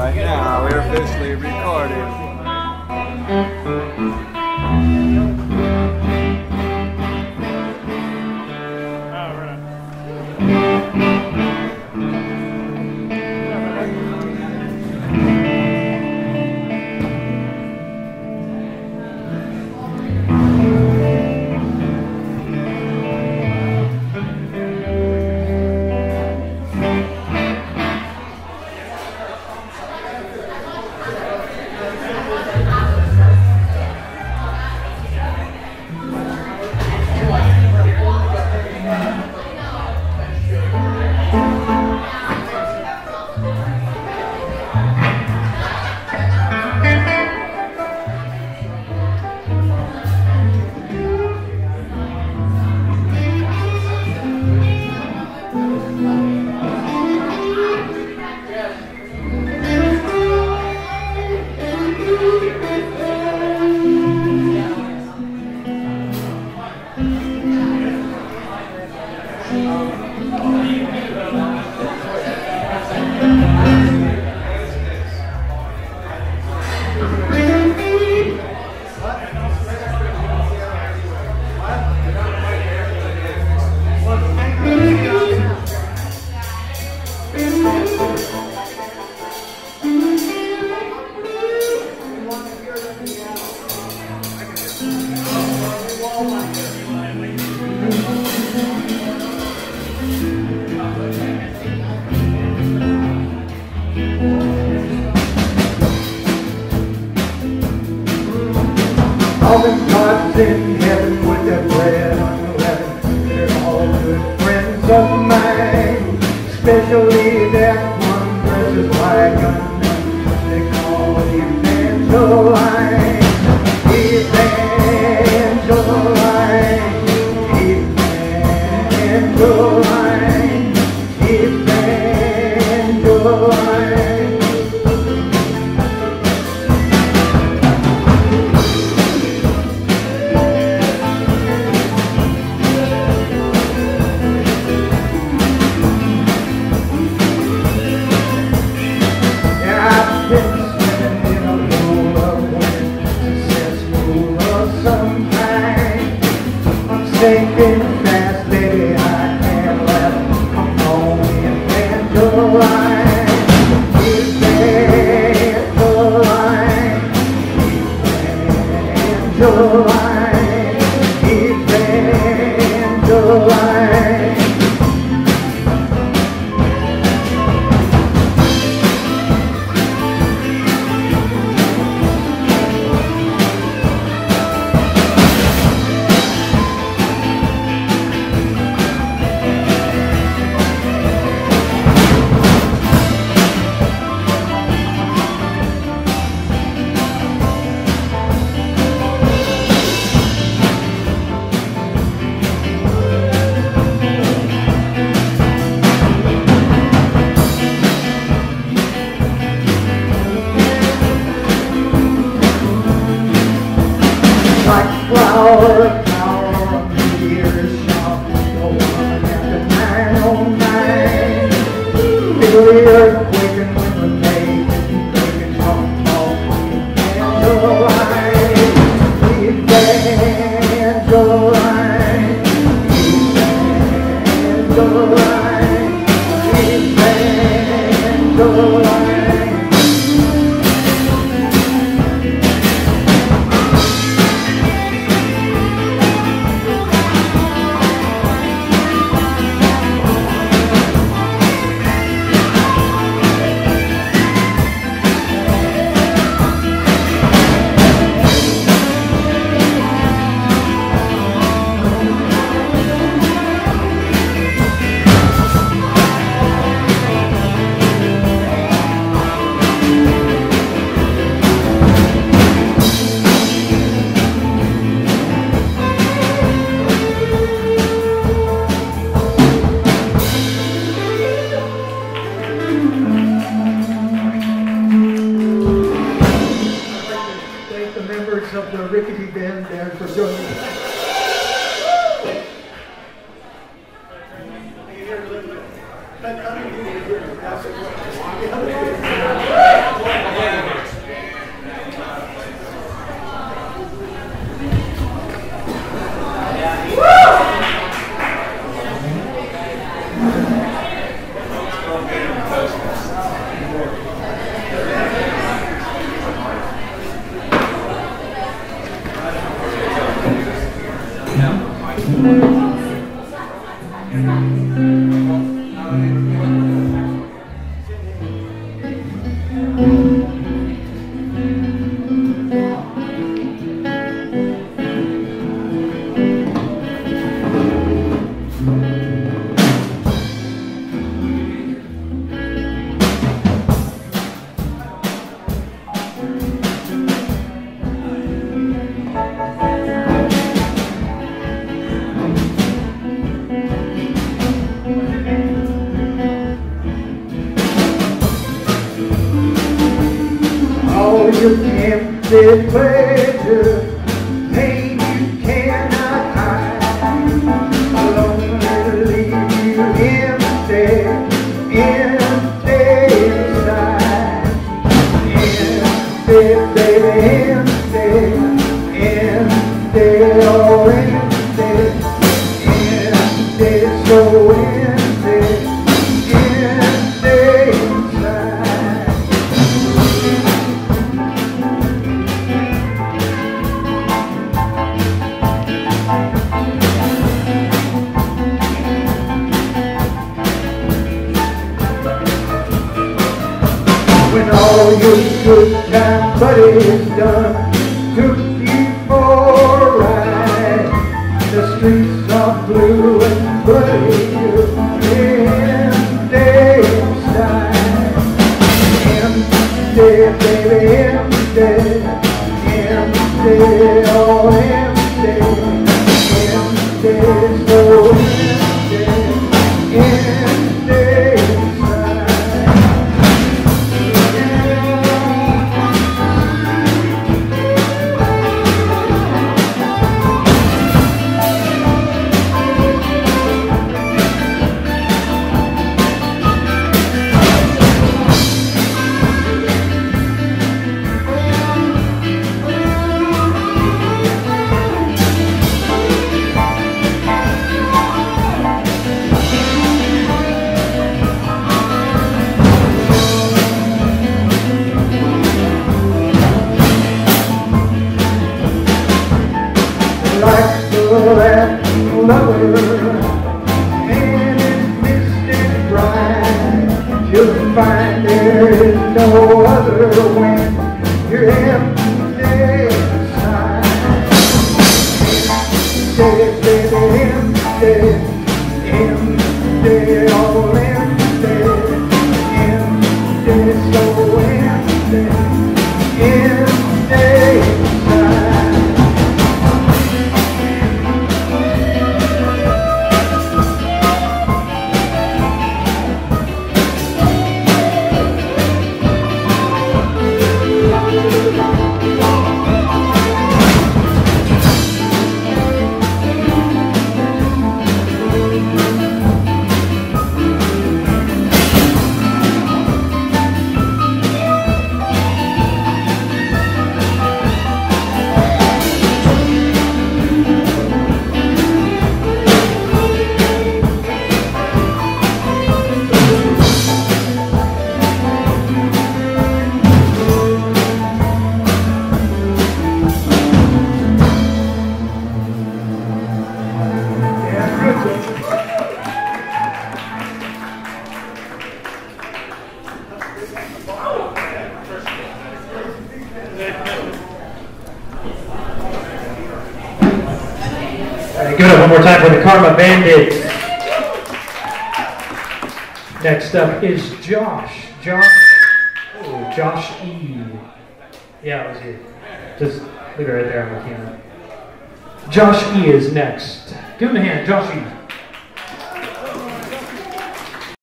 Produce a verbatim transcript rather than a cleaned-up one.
Right now, we're officially recording. All the gods in heaven with their bread unleavened, they're all good friends of mine, especially that one dresses like a nun, they call Evangeline. Evangeline, Evangeline, Evangeline. Sinking fast, baby, I can't let come on, Evangeline, Evangeline, Evangeline, Evangeline. Like flower, power of the years, shall go on after nine oh nine. Feel the earthquake and when the made it, breaking off all Evangeline, Evangeline, Evangeline, Evangeline. You empty pleasure, pain you cannot hide. Alone leave you empty, empty inside. Empty, baby, empty, empty, oh empty, empty, so empty, empty inside. When all your good time buddies done took you for a ride, the streets are blue and bloody, empty inside. Empty, baby, empty, empty, oh empty, empty, so empty, empty inside. Like the last lover, and it's misty bright, you'll find there is no other when you're empty inside. Empty, baby, empty, empty, all empty, empty, so empty, empty inside. Give it up one more time for the Karma Bandits. Next up is Josh. Josh. Oh, Josh E. Yeah, it was you. Just leave it right there on the camera. Josh E is next. Give him a hand, Josh E.